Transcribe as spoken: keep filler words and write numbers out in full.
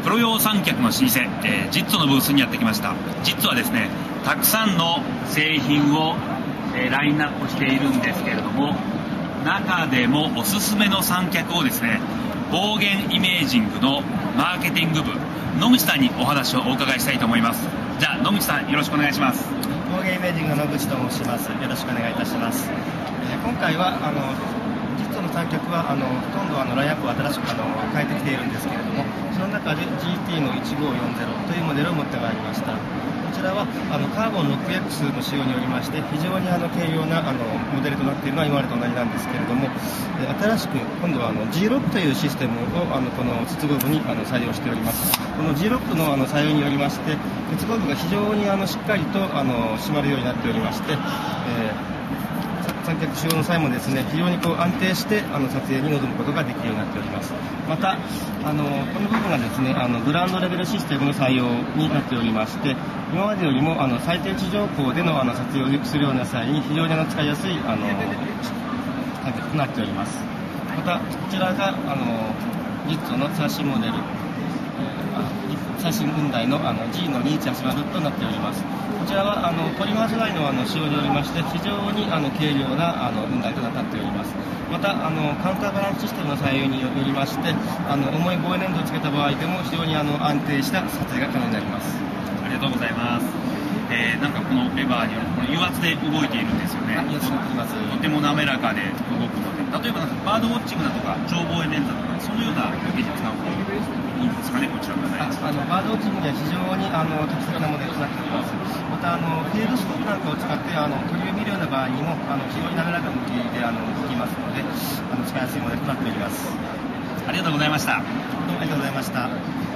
プロ用三脚の老舗、えー、ジッツォのブースにやってきました。ジッツォはですね、たくさんの製品を、えー、ラインナップしているんですけれども、中でもおすすめの三脚をですね、暴言イメージングのマーケティング部野口さんにお話をお伺いしたいと思います。じゃあ野口さん、よろしくお願いします。 暴言イメージングの野口と申します。よろしくお願いいたします。えー、今回はあのジッツォの三脚はあのほとんどあのラインアップを新しくあの変えてきているんですけれども、その中で ジーティー のいちごーよんぜろというモデルを持ってまいりました。こちらはあのカーボン ろくエックス の仕様によりまして、非常にあの軽量なあのモデルとなっているのは今までと同じなんですけれども、え新しく今度はあの ジーロック というシステムをあのこの接合部にあの採用しております。この ジーロック のあの採用によりまして、接合部が非常にあのしっかりとあの締まるようになっておりまして、えー三脚使用の際もですね、非常にこう安定してあの撮影に臨むことができるようになっております。またあのこの部分がですね、あのグラウンドレベルシステムの採用になっておりまして、今までよりもあの最低地上高でのあの撮影をするような際に非常にあの使いやすいあの三脚となっております。またこちらがあのジッツォの最新モデル、最新雲台のあの ジー のにいちはちまるとなっております。こちらはあのポリマー素材のあの使用によりまして、非常にあの軽量なあの雲台となっております。またあのカウンターバランスシステムの採用によりまして、あの重い防衛粘土をつけた場合でも非常にあの安定した撮影が可能になります。 ありがとうございます。えー、なんかこのレバーにはこの油圧で動いているんですよね。 油圧があります。 とても滑らかで動くので、例えばなんかバードウォッチングだとか超防衛粘土とかそういうようなイメージを使うといいんですかね、こちらが。 ああのバードウォッチングには非常にあの適切なモデルとなっております。またあのフィールドスコープなんかを使ってあの鳥を見るような場合にもあの非常に滑らかな向きであの動きますので、あの使いやすいモデルとなっております。 ありがとうございました。 どうもありがとうございました。